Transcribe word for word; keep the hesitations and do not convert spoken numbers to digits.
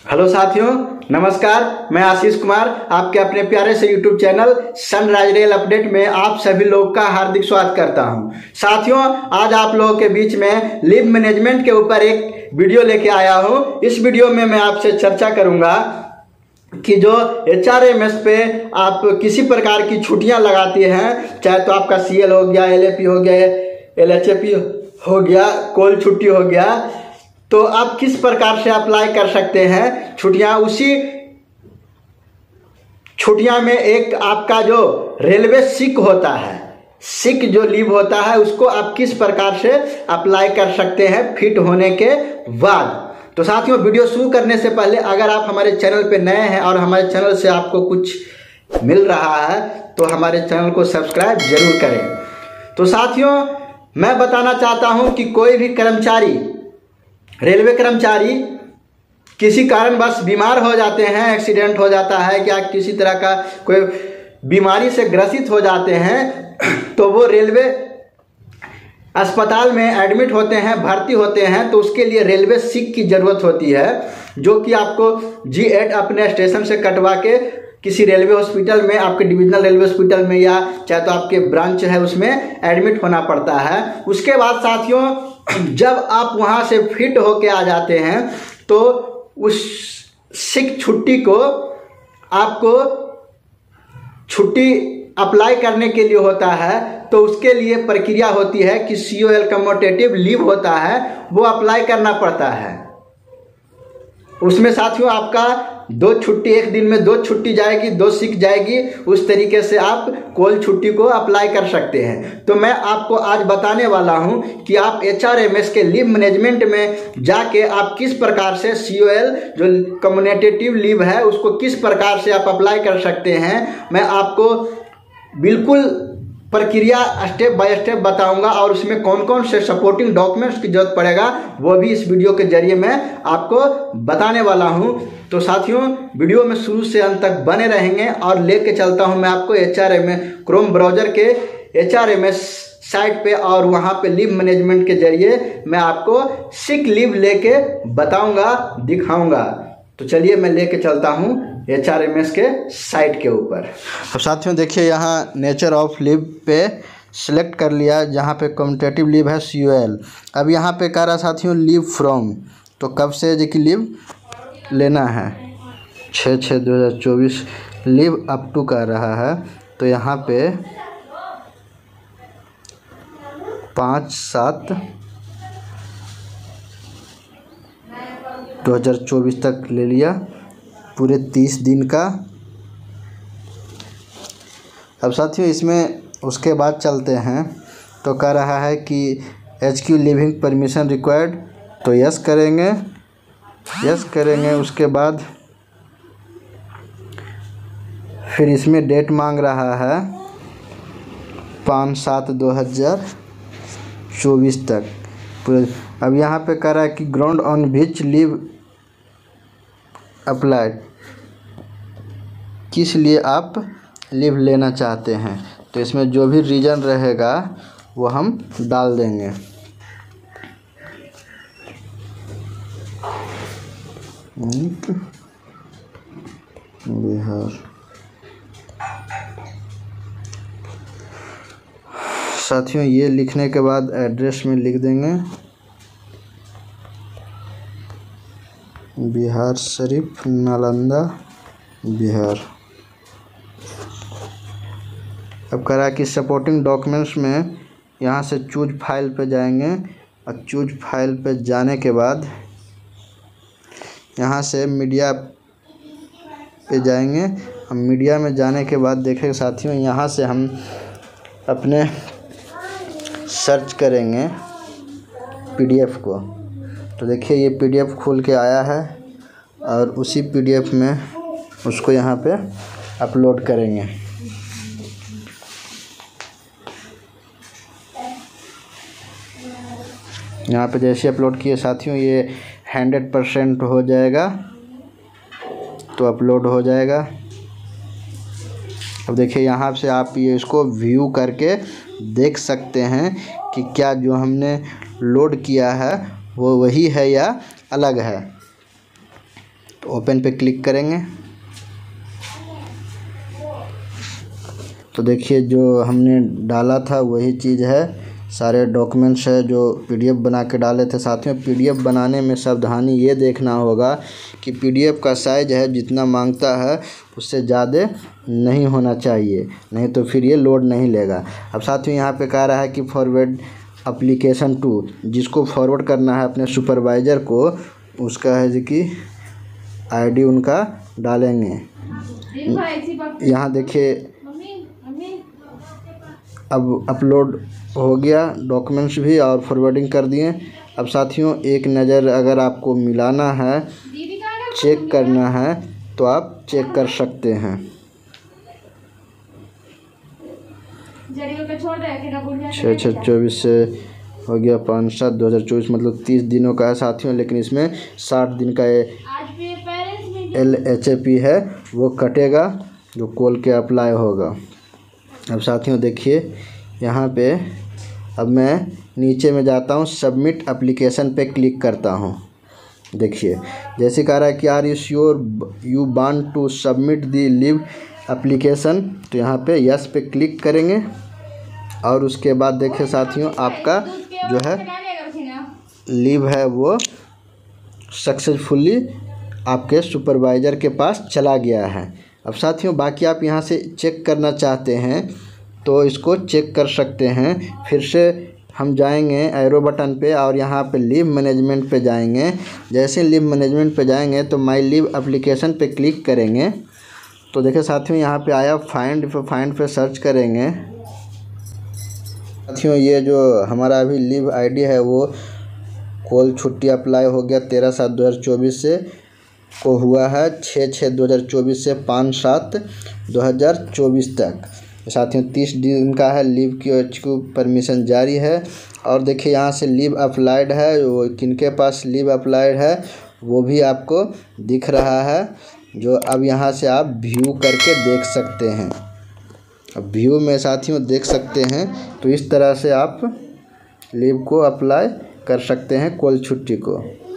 Hello साथियों, नमस्कार। मैं आशीष कुमार आपके अपने प्यारे से YouTube channel Sunrise Rail Update में आप सभी लोग का हार्दिक स्वागत करता हूं। साथियों, आज आप लोगों के बीच में लीव मैनेजमेंट के ऊपर एक वीडियो लेके आया हूं। इस वीडियो में मैं आपसे चर्चा करूंगा कि जो एच आर एम एस पे आप किसी प्रकार की छुट्टियां लगाती हैं, चाहे तो आपका सी एल हो गया, एल ए पी हो गया, एल एच ए पी हो गया, कोल छुट्टी हो गया, तो आप किस प्रकार से अप्लाई कर सकते हैं छुट्टियां। उसी छुट्टियां में एक आपका जो रेलवे सिक होता है, सिक जो लीव होता है, उसको आप किस प्रकार से अप्लाई कर सकते हैं फिट होने के बाद। तो साथियों, वीडियो शुरू करने से पहले अगर आप हमारे चैनल पे नए हैं और हमारे चैनल से आपको कुछ मिल रहा है तो हमारे चैनल को सब्सक्राइब जरूर करें। तो साथियों, मैं बताना चाहता हूं कि कोई भी कर्मचारी, रेलवे कर्मचारी किसी कारणवश बीमार हो जाते हैं, एक्सीडेंट हो जाता है, क्या किसी तरह का कोई बीमारी से ग्रसित हो जाते हैं, तो वो रेलवे अस्पताल में एडमिट होते हैं, भर्ती होते हैं, तो उसके लिए रेलवे सिक की ज़रूरत होती है, जो कि आपको जी एट अपने स्टेशन से कटवा के किसी रेलवे हॉस्पिटल में, आपके डिविजनल रेलवे हॉस्पिटल में या चाहे तो आपके ब्रांच है उसमें एडमिट होना पड़ता है। उसके बाद साथियों, जब आप वहाँ से फिट होके आ जाते हैं तो उस सिक छुट्टी को आपको छुट्टी अप्लाई करने के लिए होता है, तो उसके लिए प्रक्रिया होती है कि C O L commutative leave होता है, वो अप्लाई करना पड़ता है। उसमें साथियों आपका दो छुट्टी, एक दिन में दो छुट्टी जाएगी, दो सिक जाएगी, उस तरीके से आप कोल छुट्टी को अप्लाई कर सकते हैं। तो मैं आपको आज बताने वाला हूं कि आप एच आर एम एस के लीव मैनेजमेंट में जाके आप किस प्रकार से सी ओ एल जो कम्यूटेटिव लीव है उसको किस प्रकार से आप अप्लाई कर सकते हैं। मैं आपको बिल्कुल प्रक्रिया स्टेप बाय स्टेप बताऊंगा और उसमें कौन कौन से सपोर्टिंग डॉक्यूमेंट्स की जरूरत पड़ेगा वो भी इस वीडियो के जरिए मैं आपको बताने वाला हूं। तो साथियों, वीडियो में शुरू से अंत तक बने रहेंगे और लेके चलता हूं मैं आपको H R M S Chrome browser के H R M S site पे, और वहां पे लीव मैनेजमेंट के जरिए मैं आपको सिक लीव लेके बताऊंगा, दिखाऊंगा। तो चलिए मैं लेके चलता हूं एच आर एम एस के साइट के ऊपर। अब साथियों देखिए, यहाँ नेचर ऑफ लीव पे सिलेक्ट कर लिया, जहाँ पे कम्यूटेटिव लीव है सी ओ एल। अब यहाँ पे कह रहा साथियों लीव फ्रॉम, तो कब से देखिए लीव लेना है, छः छः दो हज़ार चौबीस लीव अप टू कर रहा है। तो यहाँ पे पाँच सात दो हज़ार चौबीस तक ले लिया, पूरे तीस दिन का। अब साथियों इसमें उसके बाद चलते हैं, तो कह रहा है कि H Q leaving permission required, तो यस करेंगे, यस करेंगे। उसके बाद फिर इसमें डेट मांग रहा है पाँच सात दो हज़ार चौबीस तक पूरे। अब यहाँ पे कह रहा है कि ground on which leave applied, किस लिए आप लीव लेना चाहते हैं, तो इसमें जो भी रीज़न रहेगा वो हम डाल देंगे। बिहार। साथियों ये लिखने के बाद एड्रेस में लिख देंगे बिहार शरीफ, नालंदा, बिहार। अब कह रहा है कि सपोर्टिंग डॉक्यूमेंट्स में यहाँ से चूज फाइल पे जाएंगे, और चूज फाइल पे जाने के बाद यहाँ से मीडिया पे जाएंगे। हम मीडिया में जाने के बाद देखें साथियों, यहाँ से हम अपने सर्च करेंगे पी डी एफ को। तो देखिए ये पी डी एफ खुल के आया है, और उसी पी डी एफ में उसको यहाँ पे अपलोड करेंगे। यहाँ पे जैसे अपलोड किए साथियों, ये हंड्रेड परसेंट हो जाएगा तो अपलोड हो जाएगा। अब देखिए यहाँ से आप ये इसको व्यू करके देख सकते हैं कि क्या जो हमने लोड किया है वो वही है या अलग है। तो ओपन पे क्लिक करेंगे तो देखिए जो हमने डाला था वही चीज़ है, सारे डॉक्यूमेंट्स है जो पीडीएफ बना के डाले थे। साथियों पीडीएफ बनाने में सावधानी ये देखना होगा कि पीडीएफ का साइज़ है जितना मांगता है उससे ज़्यादा नहीं होना चाहिए, नहीं तो फिर ये लोड नहीं लेगा। अब साथियों यहाँ पे कह रहा है कि फॉरवर्ड एप्लीकेशन टू, जिसको फॉरवर्ड करना है अपने सुपरवाइज़र को, उसका है जो कि आईडी उनका डालेंगे। यहाँ देखिए अब अपलोड हो गया डॉक्यूमेंट्स भी और फॉरवर्डिंग कर दिए। अब साथियों एक नज़र अगर आपको मिलाना है, चेक करना है तो आप चेक कर सकते हैं। छः छः चौबीस से हो गया पाँच सात दो हज़ार चौबीस, मतलब तीस दिनों का है साथियों, लेकिन इसमें साठ दिन का एल एच ए पी है वो कटेगा जो कॉल के अप्लाई होगा। अब साथियों देखिए यहाँ पे अब मैं नीचे में जाता हूँ, सबमिट एप्लीकेशन पे क्लिक करता हूँ। देखिए जैसे कह रहा है कि are you sure you want to submit the leave application, तो यहाँ पे यस पे क्लिक करेंगे और उसके बाद देखिए साथियों आपका जो है लीव है वो सक्सेसफुली आपके सुपरवाइज़र के पास चला गया है। अब साथियों बाकी आप यहाँ से चेक करना चाहते हैं तो इसको चेक कर सकते हैं। फिर से हम जाएंगे एरो बटन पे और यहाँ पे लीव मैनेजमेंट पे जाएंगे। जैसे लीव मैनेजमेंट पे जाएंगे तो माई लीव एप्लीकेशन पे क्लिक करेंगे तो देखिए साथियों यहाँ पे आया फाइंड पे, फाइंड पे सर्च करेंगे। साथियों ये जो हमारा अभी लीव आईडी है वो कॉल छुट्टी अप्लाई हो गया तेरह सात दो हज़ार चौबीस से को हुआ है छः छः दो हज़ार चौबीस से पाँच सात दो हज़ार चौबीस तक। साथियों तीस दिन का है लीव की परमिशन जारी है। और देखिए यहाँ से लीव अप्लाइड है, वो किनके पास लीव अप्लाइड है वो भी आपको दिख रहा है, जो अब यहाँ से आप व्यू करके देख सकते हैं। अब व्यू में साथियों देख सकते हैं तो इस तरह से आप लीव को अप्लाई कर सकते हैं कॉल छुट्टी को।